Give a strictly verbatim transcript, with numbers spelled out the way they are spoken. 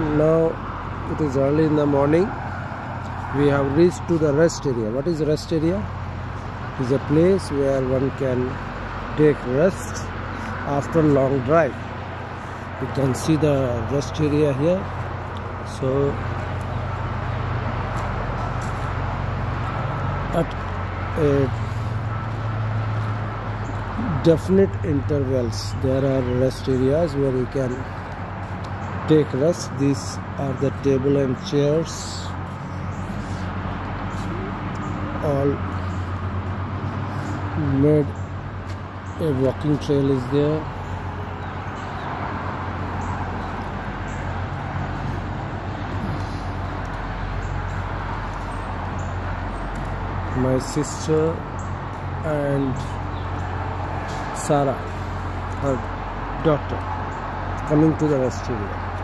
Now it is early in the morning. We have reached to the rest area. What is rest area? It is a place where one can take rest after long drive. You can see the rest area here. So at a definite intervals there are rest areas where you can take rest. These are the table and chairs, all made. A walking trail is there. My sister and Sarah, her daughter, coming to the rest area.